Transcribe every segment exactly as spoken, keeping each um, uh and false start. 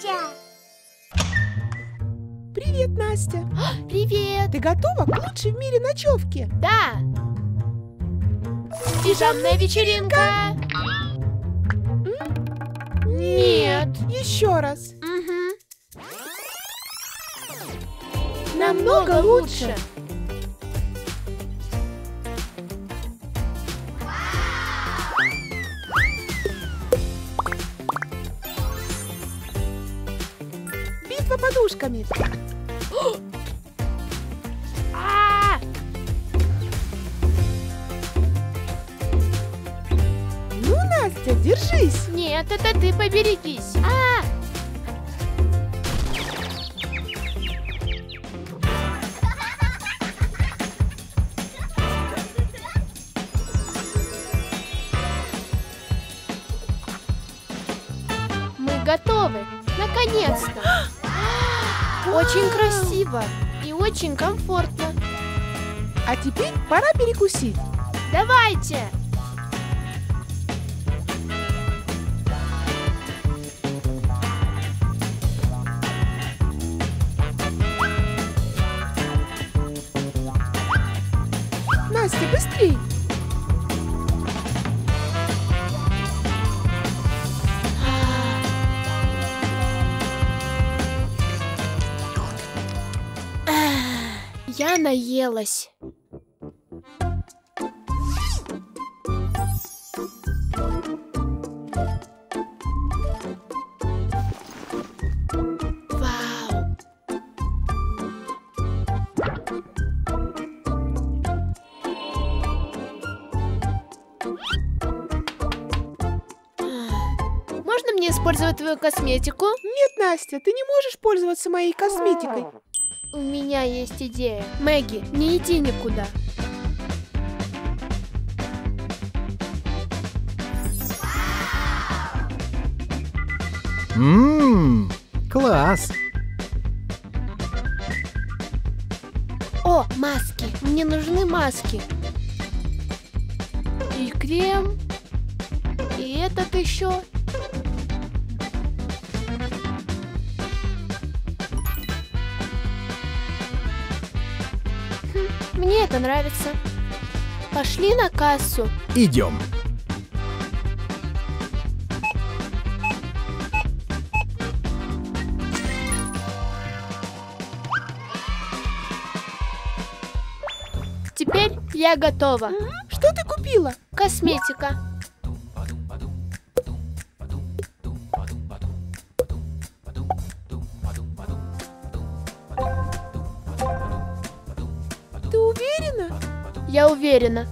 Настя! Привет, Настя! Привет! Ты готова к лучшей в мире ночевке? Да! Пижамная вечеринка! Нет! Еще раз! Угу. Намного лучше! Битва подушками! А! Ну, Настя, держись! Нет, это ты поберегись! А! Мы готовы! Наконец-то! Очень красиво и очень комфортно. А теперь пора перекусить. Давайте! Настя, быстрей! Я наелась. Вау! Можно мне использовать твою косметику? Нет, Настя, ты не можешь пользоваться моей косметикой. У меня есть идея. Мэгги, не иди никуда. Ммм, класс! О, маски! Мне нужны маски. И крем. И этот еще. Хм, мне это нравится. Пошли на кассу. Идем. Теперь я готова. Что ты купила? Косметика. Ты уверена? Я уверена.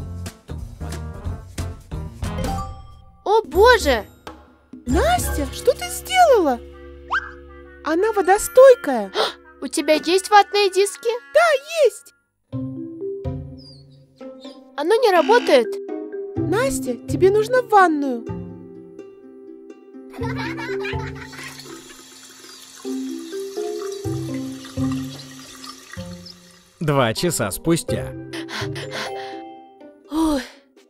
О, боже! Настя, что ты сделала? Она водостойкая. У тебя есть ватные диски? Есть! Оно не работает. Настя, тебе нужно в ванную. Два часа спустя. Ух.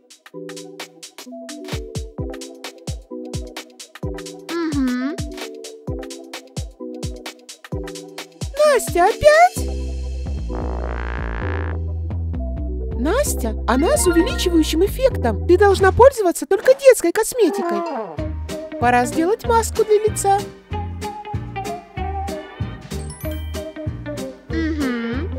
Угу. Настя, опять? Настя, она с увеличивающим эффектом. Ты должна пользоваться только детской косметикой. Пора сделать маску для лица. Угу.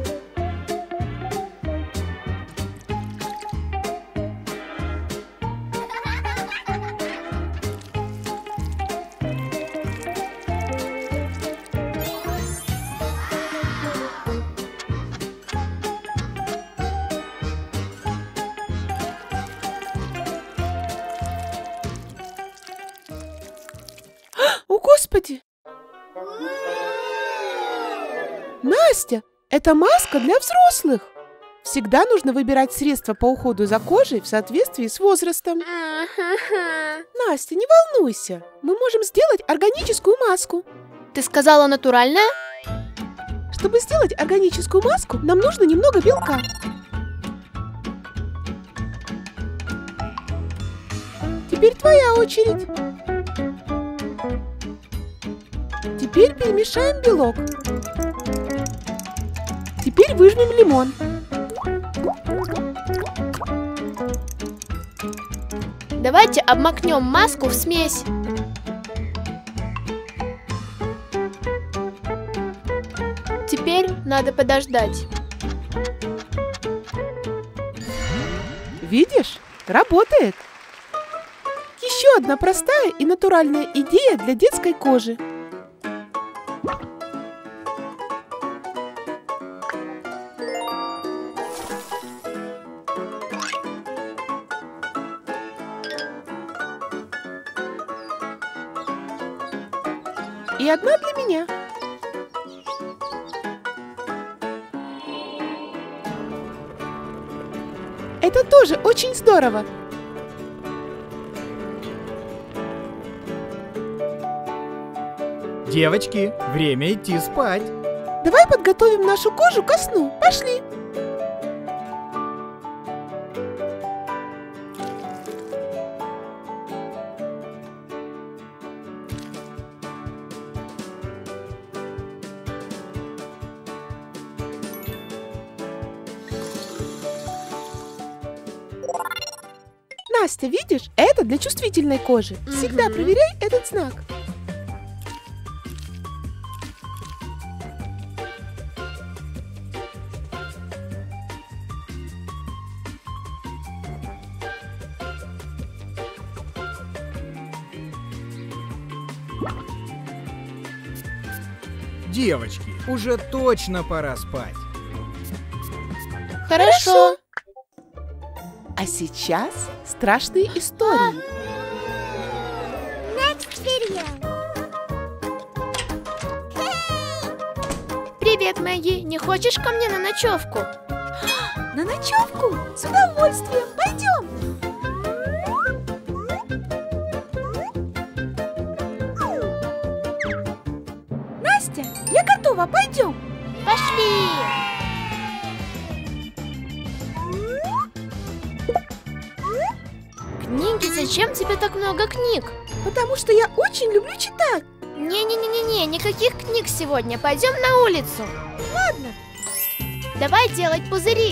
О, Господи! Настя, это маска для взрослых. Всегда нужно выбирать средства по уходу за кожей в соответствии с возрастом. Настя, не волнуйся. Мы можем сделать органическую маску. Ты сказала натуральная? Чтобы сделать органическую маску, нам нужно немного белка. Теперь твоя очередь. Теперь перемешаем белок. Теперь выжмем лимон. Давайте обмакнем маску в смесь. Теперь надо подождать. Видишь? Работает. Еще одна простая и натуральная идея для детской кожи. И одна для меня. Это тоже очень здорово. Девочки, время идти спать. Давай подготовим нашу кожу ко сну. Пошли. Настя, видишь? Это для чувствительной кожи. Всегда Мгм. проверяй этот знак. Девочки, уже точно пора спать. Хорошо. А сейчас страшные истории. Привет, Мэгги. Не хочешь ко мне на ночевку? На ночевку? С удовольствием. Пойдем. Настя, я готова. Пойдем. Пошли. Книги? Зачем тебе так много книг? Потому что я очень люблю читать. Не-не-не-не, никаких книг сегодня. Пойдем на улицу. Ладно. Давай делать пузыри.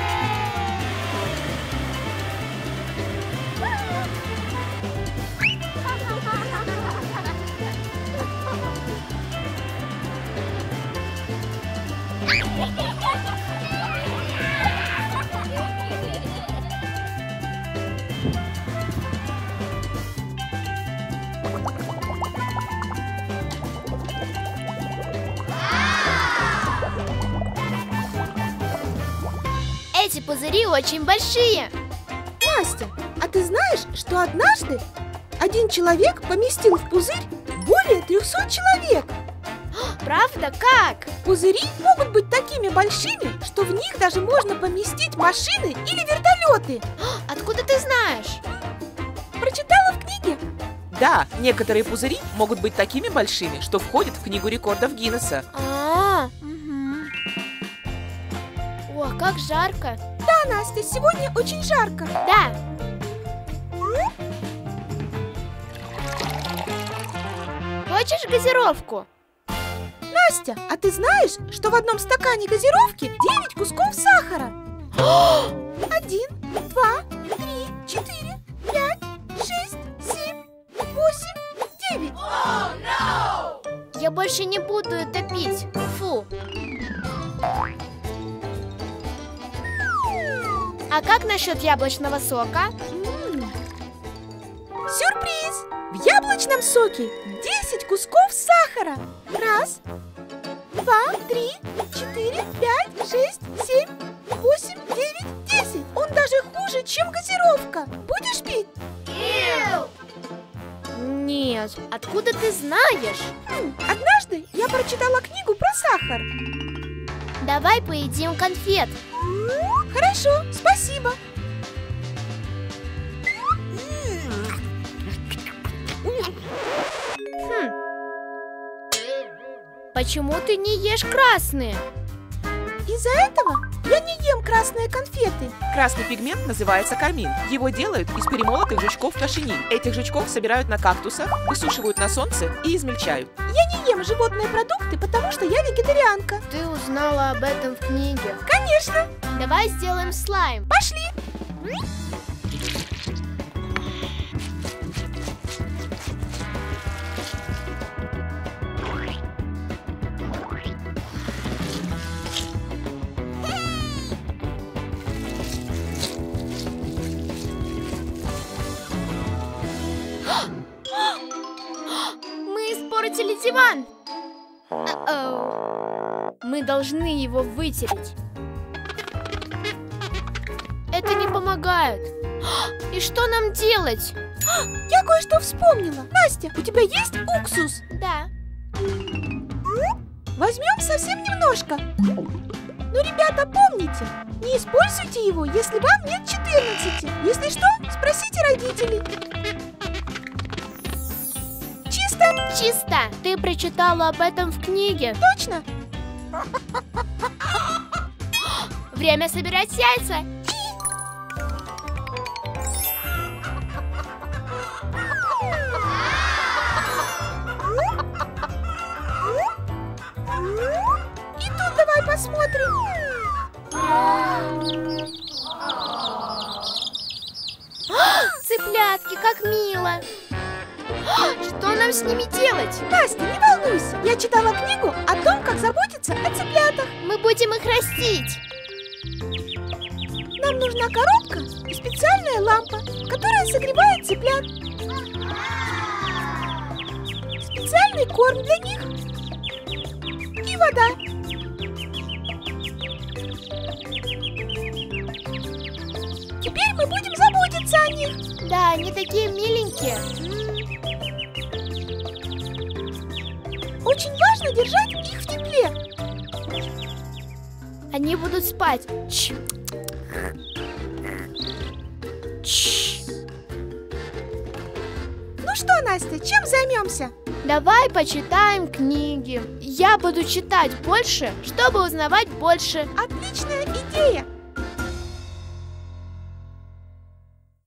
Эти пузыри очень большие. Настя, а ты знаешь, что однажды один человек поместил в пузырь более трехсот человек? Правда? Как? Пузыри могут быть такими большими, что в них даже можно поместить машины или вертолеты. Откуда ты знаешь? Прочитала в книге. Да, некоторые пузыри могут быть такими большими, что входят в книгу рекордов Гиннесса. А, угу. О, как жарко. Да, Настя, сегодня очень жарко. Да. Хочешь газировку? Настя, а ты знаешь, что в одном стакане газировки девять кусков сахара? Один, два, три, четыре, пять, шесть, семь, восемь, девять. Я больше не буду это пить. Фу. А как насчет яблочного сока? М. Сюрприз! В яблочном соке десять кусков сахара. Раз, два, три, четыре, пять, шесть, семь, восемь, девять, десять. Он даже хуже, чем газировка. Будешь пить? Нет. Откуда ты знаешь? М, Однажды я прочитала книгу про сахар. Давай поедим конфет. Хорошо, спасибо. Хм. Почему ты не ешь красные? Из-за этого я не ем красные конфеты. Красный пигмент называется кармин. Его делают из перемолотых жучков кошениль. Этих жучков собирают на кактусах, высушивают на солнце и измельчают. Я не ем животные продукты, потому что я вегетарианка. Ты узнала об этом в книге. Конечно. Давай сделаем слайм. Пошли. Мы испортили диван. О-оу. Мы должны его вытереть. Это не помогает. И что нам делать? Я кое-что вспомнила. Настя, у тебя есть уксус? Да. Возьмем совсем немножко. Ну, ребята, помните, не используйте его, если вам нет четырнадцати. Если что, спросите родителей. Чисто? Чисто. Ты прочитала об этом в книге. Точно? Время собирать яйца. И тут давай посмотрим. Цыплятки, как мило. Что нам с ними делать? Настя, не волнуйся. Я читала книгу о том, как заботиться о цыплятах. Мы будем их растить. Нам нужна коробка и специальная лампа, которая согревает цыплят. Специальный корм для них и вода. Теперь мы будем заботиться о них. Да, они такие миленькие. Очень важно держать их в тепле. Они будут спать. Чш. Чш. Ну что, Настя, чем займемся? Давай почитаем книги. Я буду читать больше, чтобы узнавать больше. Отличная идея.